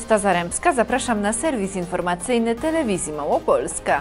Justyna Zaremska, zapraszam na serwis informacyjny Telewizji Małopolska.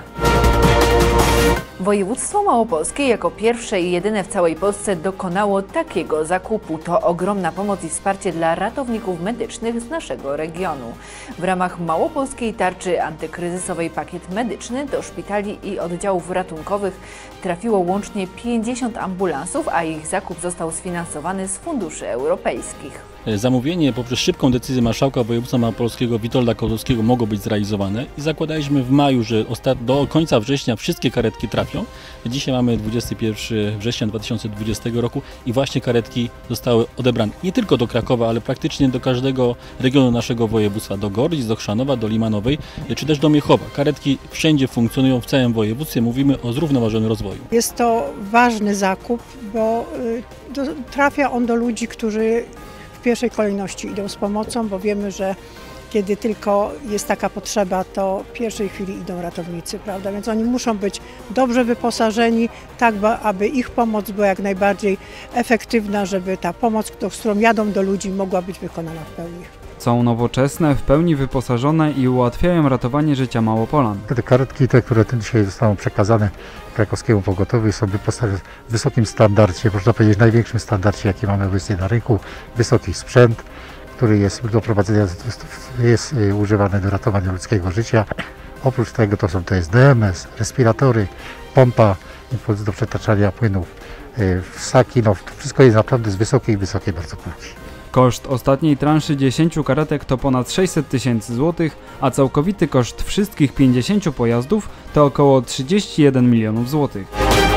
Województwo małopolskie jako pierwsze i jedyne w całej Polsce dokonało takiego zakupu. To ogromna pomoc i wsparcie dla ratowników medycznych z naszego regionu. W ramach małopolskiej tarczy antykryzysowej pakiet medyczny do szpitali i oddziałów ratunkowych trafiło łącznie 50 ambulansów, a ich zakup został sfinansowany z funduszy europejskich. Zamówienie poprzez szybką decyzję marszałka województwa małopolskiego Witolda Kozłowskiego mogło być zrealizowane i zakładaliśmy w maju, że do końca września wszystkie karetki trafią. Dzisiaj mamy 21 września 2020 roku i właśnie karetki zostały odebrane nie tylko do Krakowa, ale praktycznie do każdego regionu naszego województwa, do Gorlic, do Chrzanowa, do Limanowej czy też do Miechowa. Karetki wszędzie funkcjonują w całym województwie, mówimy o zrównoważonym rozwoju. Jest to ważny zakup, bo trafia on do ludzi, którzy w pierwszej kolejności idą z pomocą, bo wiemy, że kiedy tylko jest taka potrzeba, to w pierwszej chwili idą ratownicy, prawda? Więc oni muszą być dobrze wyposażeni, tak aby ich pomoc była jak najbardziej efektywna, żeby ta pomoc, z którą jadą do ludzi, mogła być wykonana w pełni. Są nowoczesne, w pełni wyposażone i ułatwiają ratowanie życia Małopolan. Te karetki, które dzisiaj zostaną przekazane krakowskiemu pogotowiu, są wyposażone w wysokim standardzie, można powiedzieć największym standardzie, jaki mamy obecnie na rynku. Wysoki sprzęt, który jest do prowadzenia, jest używany do ratowania ludzkiego życia. Oprócz tego to są DMS, respiratory, pompa, impuls do przetaczania płynów, ssaki, no wszystko jest naprawdę z wysokiej bardzo półki. Koszt ostatniej transzy 10 karetek to ponad 600 tysięcy złotych, a całkowity koszt wszystkich 50 pojazdów to około 31 milionów złotych.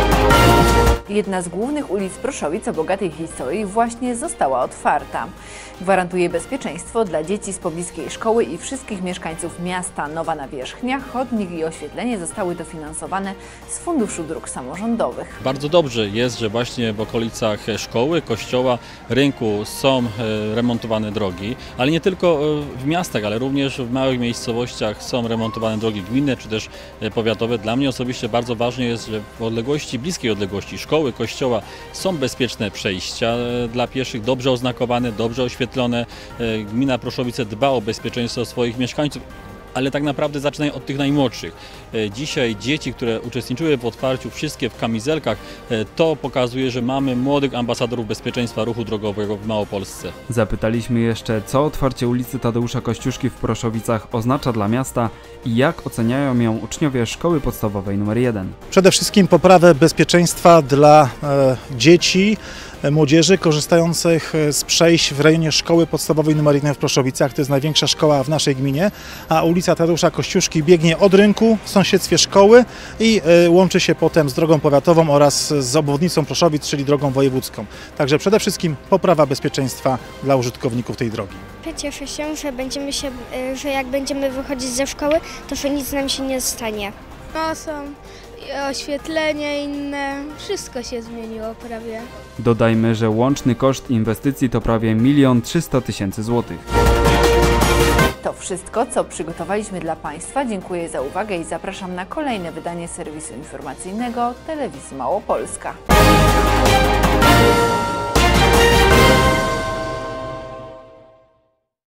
Jedna z głównych ulic Proszowic o bogatej historii właśnie została otwarta. Gwarantuje bezpieczeństwo dla dzieci z pobliskiej szkoły i wszystkich mieszkańców miasta. Nowa nawierzchnia, chodnik i oświetlenie zostały dofinansowane z Funduszu Dróg Samorządowych. Bardzo dobrze jest, że właśnie w okolicach szkoły, kościoła, rynku są remontowane drogi, ale nie tylko w miastach, ale również w małych miejscowościach są remontowane drogi gminne czy też powiatowe. Dla mnie osobiście bardzo ważne jest, że w bliskiej odległości szkoły, kościoła są bezpieczne przejścia dla pieszych, dobrze oznakowane, dobrze oświetlone. Gmina Proszowice dba o bezpieczeństwo swoich mieszkańców, ale tak naprawdę zaczynają od tych najmłodszych. Dzisiaj dzieci, które uczestniczyły w otwarciu, wszystkie w kamizelkach, to pokazuje, że mamy młodych ambasadorów bezpieczeństwa ruchu drogowego w Małopolsce. Zapytaliśmy jeszcze, co otwarcie ulicy Tadeusza Kościuszki w Proszowicach oznacza dla miasta i jak oceniają ją uczniowie szkoły podstawowej nr 1. Przede wszystkim poprawę bezpieczeństwa dla dzieci, młodzieży korzystających z przejść w rejonie szkoły podstawowej nr 1 w Proszowicach. To jest największa szkoła w naszej gminie, a ulica Tadeusza Kościuszki biegnie od rynku w sąsiedztwie szkoły i łączy się potem z drogą powiatową oraz z obwodnicą Proszowic, czyli drogą wojewódzką. Także przede wszystkim poprawa bezpieczeństwa dla użytkowników tej drogi. Cieszę się, że jak będziemy wychodzić ze szkoły, to że nic nam się nie stanie. No są oświetlenie inne, wszystko się zmieniło prawie. Dodajmy, że łączny koszt inwestycji to prawie 1 300 000 złotych. To wszystko, co przygotowaliśmy dla Państwa. Dziękuję za uwagę i zapraszam na kolejne wydanie serwisu informacyjnego Telewizji Małopolska.